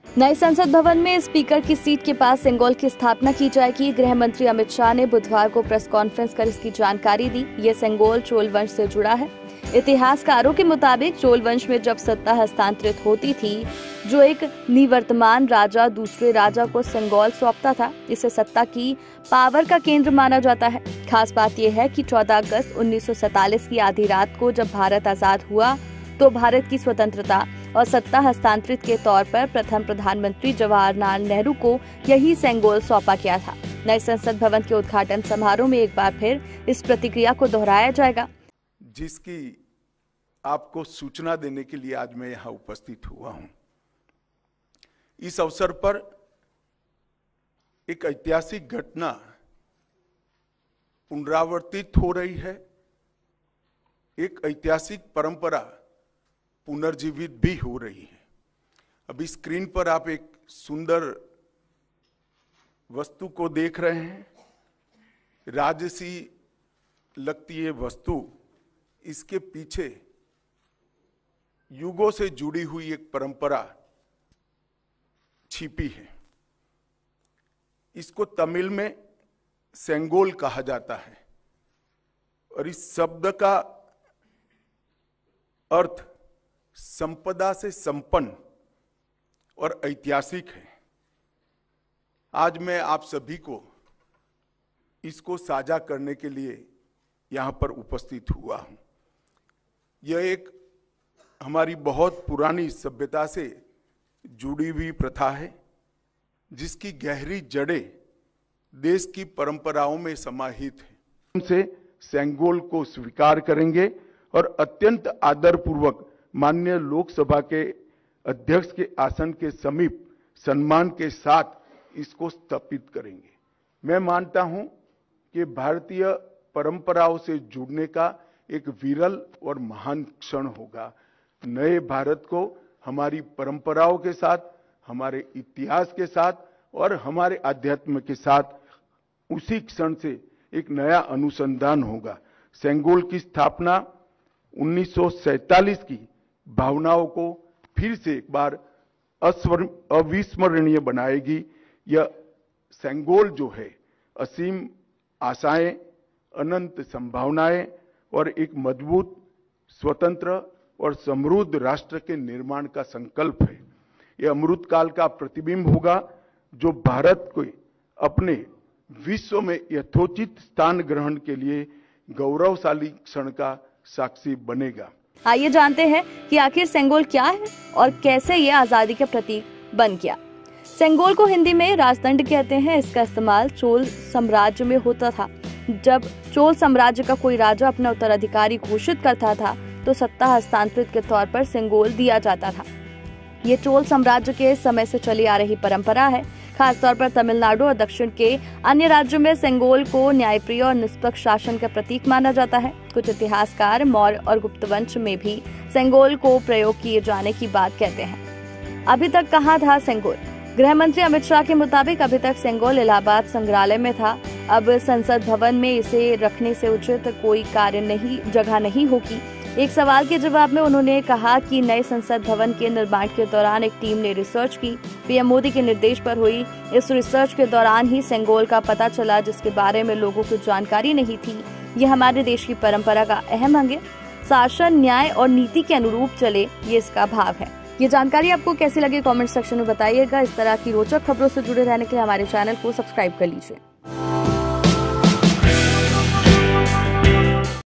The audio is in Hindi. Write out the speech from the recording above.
नए संसद भवन में स्पीकर की सीट के पास सेंगोल की स्थापना की जाएगी। गृह मंत्री अमित शाह ने बुधवार को प्रेस कॉन्फ्रेंस कर इसकी जानकारी दी। ये सेंगोल चोल वंश से जुड़ा है। इतिहासकारों के मुताबिक चोल वंश में जब सत्ता हस्तांतरित होती थी, जो एक निवर्तमान राजा दूसरे राजा को सेंगोल सौंपता था, इसे सत्ता की पावर का केंद्र माना जाता है। खास बात यह है कि 14 अगस्त 1947 की आधी रात को जब भारत आजाद हुआ तो भारत की स्वतंत्रता और सत्ता हस्तांतरित के तौर पर प्रथम प्रधानमंत्री जवाहरलाल नेहरू को यही सेंगोल सौंपा गया था। नए संसद भवन के उद्घाटन समारोह में एक बार फिर इस प्रतिक्रिया को दोहराया जाएगा, जिसकी आपको सूचना देने के लिए आज मैं यहाँ उपस्थित हुआ हूँ। इस अवसर पर एक ऐतिहासिक घटना पुनरावर्तित हो रही है। एक ऐतिहासिक परंपरा पुनर्जीवित भी हो रही है। अभी स्क्रीन पर आप एक सुंदर वस्तु को देख रहे हैं। राजसी लगती है वस्तु, इसके पीछे युगों से जुड़ी हुई एक परंपरा छिपी है। इसको तमिल में सेंगोल कहा जाता है और इस शब्द का अर्थ संपदा से संपन्न और ऐतिहासिक है। आज मैं आप सभी को इसको साझा करने के लिए यहां पर उपस्थित हुआ हूं। यह एक हमारी बहुत पुरानी सभ्यता से जुड़ी हुई प्रथा है, जिसकी गहरी जड़ें देश की परंपराओं में समाहित है। हमसे सेंगोल को स्वीकार करेंगे और अत्यंत आदरपूर्वक माननीय लोकसभा के अध्यक्ष के आसन के समीप सम्मान के साथ इसको स्थापित करेंगे। मैं मानता हूं कि भारतीय परंपराओं से जुड़ने का एक विरल और महान क्षण होगा। नए भारत को हमारी परंपराओं के साथ, हमारे इतिहास के साथ और हमारे आध्यात्म के साथ उसी क्षण से एक नया अनुसंधान होगा। सेंगोल की स्थापना 1947 की भावनाओं को फिर से एक बार अविस्मरणीय बनाएगी। यह सेंगोल जो है असीम आशाएं, अनंत संभावनाएं और एक मजबूत, स्वतंत्र और समृद्ध राष्ट्र के निर्माण का संकल्प है। यह अमृत काल का प्रतिबिंब होगा, जो भारत को अपने विश्व में यथोचित स्थान ग्रहण के लिए गौरवशाली क्षण का साक्षी बनेगा। आइए जानते हैं कि आखिर सेंगोल क्या है और कैसे ये आजादी के प्रतीक बन गया। सेंगोल को हिंदी में राजदंड कहते हैं। इसका इस्तेमाल चोल साम्राज्य में होता था। जब चोल साम्राज्य का कोई राजा अपना उत्तराधिकारी घोषित करता था तो सत्ता हस्तांतरित के तौर पर सेंगोल दिया जाता था। ये चोल साम्राज्य के समय से चली आ रही परंपरा है। खासतौर पर तमिलनाडु और दक्षिण के अन्य राज्यों में सेंगोल को न्यायप्रिय और निष्पक्ष शासन का प्रतीक माना जाता है। कुछ इतिहासकार मौर्य और गुप्त वंश में भी सेंगोल को प्रयोग किए जाने की बात कहते हैं। अभी तक कहाँ था सेंगोल? गृह मंत्री अमित शाह के मुताबिक अभी तक सेंगोल इलाहाबाद संग्रहालय में था। अब संसद भवन में इसे रखने से उचित कोई जगह नहीं होगी। एक सवाल के जवाब में उन्होंने कहा कि नए संसद भवन के निर्माण के दौरान एक टीम ने रिसर्च की। पीएम मोदी के निर्देश पर हुई इस रिसर्च के दौरान ही सेंगोल का पता चला, जिसके बारे में लोगों को जानकारी नहीं थी। ये हमारे देश की परंपरा का अहम अंग है। शासन, न्याय और नीति के अनुरूप चले, ये इसका भाव है। ये जानकारी आपको कैसी लगी कमेंट सेक्शन में बताइएगा। इस तरह की रोचक खबरों से जुड़े रहने के लिए हमारे चैनल को सब्सक्राइब कर लीजिए।